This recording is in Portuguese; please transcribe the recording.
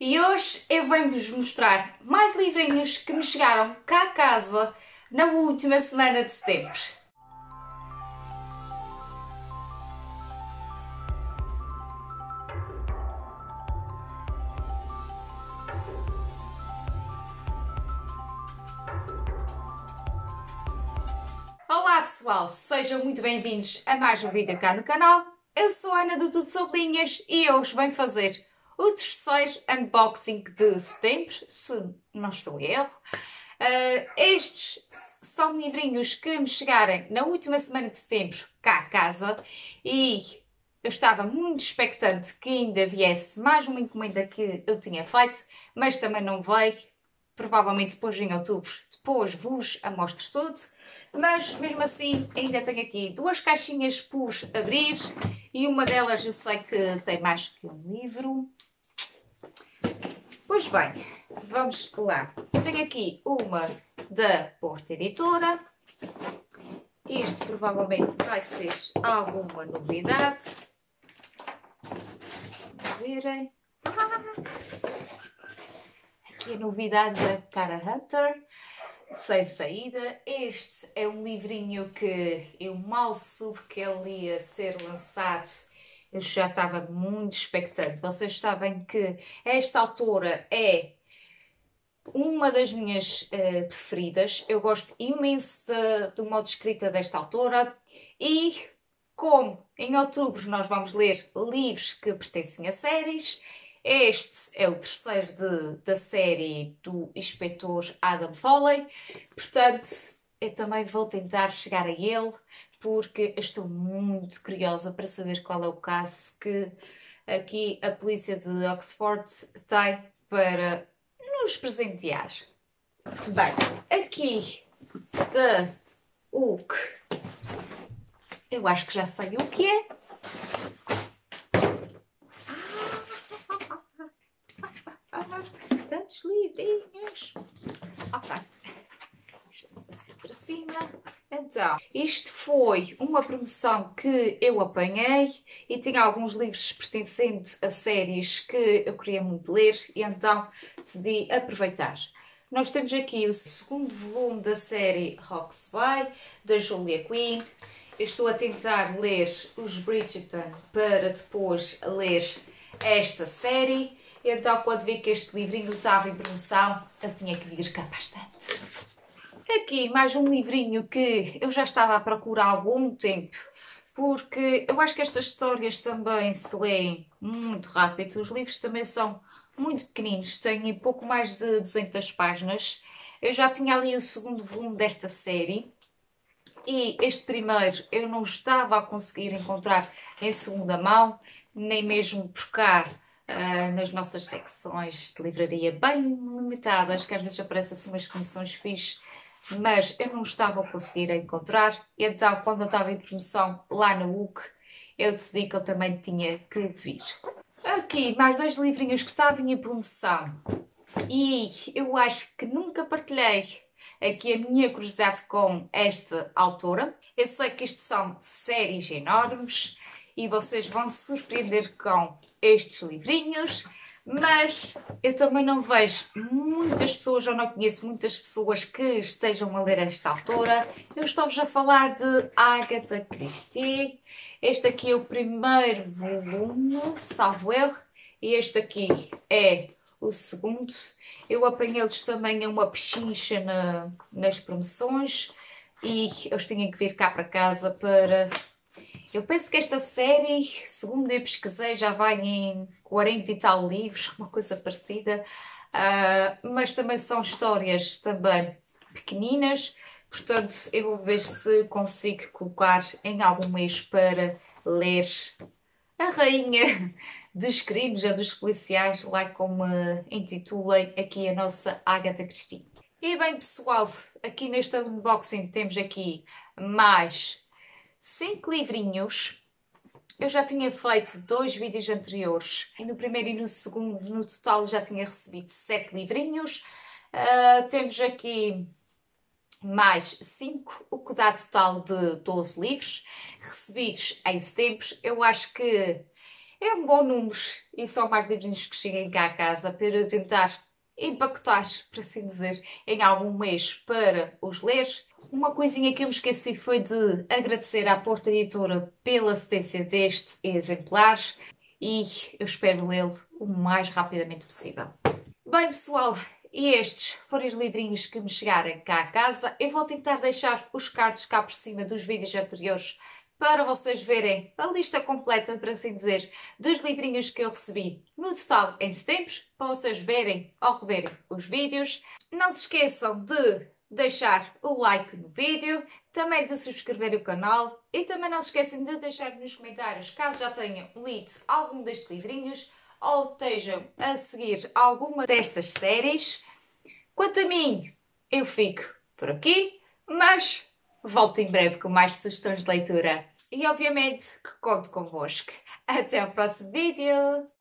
E hoje eu venho-vos mostrar mais livrinhos que me chegaram cá a casa na última semana de setembro. Olá pessoal, sejam muito bem-vindos a mais um vídeo cá no canal. Eu sou a Ana do Tudo Sobre Linhas e hoje venho fazer o terceiro unboxing de setembro, se não estou em erro. Estes são livrinhos que me chegarem na última semana de setembro cá a casa e eu estava muito expectante que ainda viesse mais uma encomenda que eu tinha feito, mas também não veio. Provavelmente depois em outubro, depois vos a mostro tudo. Mas mesmo assim ainda tenho aqui duas caixinhas por abrir e uma delas eu sei que tem mais que um livro. Pois bem, vamos lá. Eu tenho aqui uma da Porta Editora. Isto provavelmente vai ser alguma novidade. Vamos verem. Aqui a novidade da Cara Hunter. Sem saída. Este é um livrinho que eu mal soube que ele ia ser lançado. Eu já estava muito expectante. Vocês sabem que esta autora é uma das minhas preferidas. Eu gosto imenso do modo de escrita desta autora. E como em outubro nós vamos ler livros que pertencem a séries, este é o terceiro da série do Inspetor Adam Foley, portanto eu também vou tentar chegar a ele porque estou muito curiosa para saber qual é o caso que aqui a polícia de Oxford tem para nos presentear. Bem, aqui da UK, eu acho que já sei o que é. Tantos livrinhos. Ok. Assim para cima. Então, isto foi uma promoção que eu apanhei e tinha alguns livros pertencentes a séries que eu queria muito ler e então decidi aproveitar. Nós temos aqui o segundo volume da série Roxby, da Julia Quinn. Eu estou a tentar ler os Bridgerton para depois ler esta série. Então, quando vi que este livrinho estava em promoção, eu tinha que vir cá bastante. Aqui mais um livrinho que eu já estava à procura há algum tempo, porque eu acho que estas histórias também se leem muito rápido. Os livros também são muito pequeninos, têm pouco mais de 200 páginas. Eu já tinha ali o segundo volume desta série. E este primeiro eu não estava a conseguir encontrar em segunda mão, nem mesmo por cá, nas nossas secções de livraria bem limitadas, que às vezes aparecem assim umas promoções fixes, mas eu não estava a conseguir encontrar. E então, quando eu estava em promoção lá na UK, eu decidi que eu também tinha que vir. Aqui, mais dois livrinhos que estavam em promoção. E eu acho que nunca partilhei aqui a minha curiosidade com esta autora. Eu sei que isto são séries enormes e vocês vão se surpreender com estes livrinhos, mas eu também não vejo muitas pessoas, ou não conheço muitas pessoas que estejam a ler esta autora. Eu estou-vos a falar de Agatha Christie. Este aqui é o primeiro volume, salvo erro, e este aqui é o segundo. Eu apanhei-los também a uma pechincha nas promoções e eles tinham que vir cá para casa para... Eu penso que esta série, segundo eu pesquisei, já vai em 40 e tal livros, uma coisa parecida, mas também são histórias também pequeninas, portanto eu vou ver se consigo colocar em algum mês para ler a rainha dos crimes ou dos policiais, lá como intitulei aqui a nossa Agatha Christie. E bem pessoal, aqui neste unboxing temos aqui mais 5 livrinhos. Eu já tinha feito 2 vídeos anteriores e no primeiro e no segundo, no total, já tinha recebido 7 livrinhos. Temos aqui mais 5, o que dá total de 12 livros recebidos em setembro. Eu acho que É um bom número e são mais livrinhos que cheguem cá a casa para eu tentar empacotar, por assim dizer, em algum mês para os ler. Uma coisinha que eu me esqueci foi de agradecer à Porta Editora pela cedência deste exemplar e eu espero lê-lo o mais rapidamente possível. Bem, pessoal, e estes foram os livrinhos que me chegaram cá a casa. Eu vou tentar deixar os cards cá por cima dos vídeos anteriores para vocês verem a lista completa, por assim dizer, dos livrinhos que eu recebi no total em setembro, para vocês verem ou reverem os vídeos. Não se esqueçam de deixar o like no vídeo, também de subscrever o canal e também não se esqueçam de deixar nos comentários caso já tenham lido algum destes livrinhos ou estejam a seguir alguma destas séries. Quanto a mim, eu fico por aqui, mas volto em breve com mais sugestões de leitura. E obviamente que conto convosco. Até ao próximo vídeo!